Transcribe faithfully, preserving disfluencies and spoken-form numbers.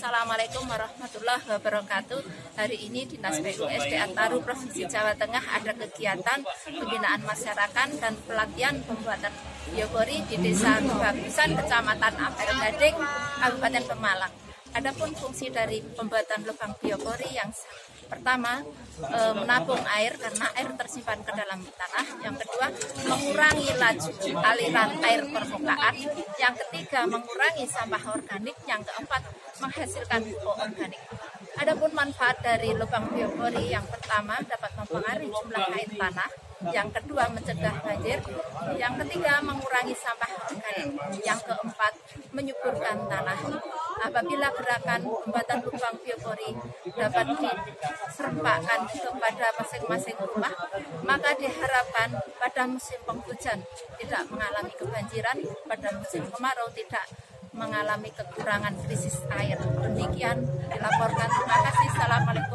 Assalamualaikum warahmatullahi wabarakatuh. Hari ini Dinas P U S D A Taru Provinsi Jawa Tengah ada kegiatan pembinaan masyarakat dan pelatihan pembuatan biopori di Desa Bagusan, Kecamatan Ampel Gading, Kabupaten Pemalang. Adapun fungsi dari pembuatan lubang biopori yang pertama, e, menabung air karena air tersimpan ke dalam tanah. Yang kedua, mengurangi laju aliran air permukaan. Yang ketiga, mengurangi sampah organik. Yang keempat, menghasilkan pupuk organik. Adapun manfaat dari lubang biopori yang pertama dapat mempengaruhi jumlah air tanah. Yang kedua, mencegah banjir. Yang ketiga, mengurangi sampah organik. Yang keempat, menyuburkan tanah. Apabila gerakan pembuatan lubang biopori dapat diserempakkan kepada masing-masing rumah, maka diharapkan pada musim penghujan tidak mengalami kebanjiran, pada musim kemarau tidak mengalami kekurangan krisis air. Demikian dilaporkan. Terima kasih. Assalamualaikum.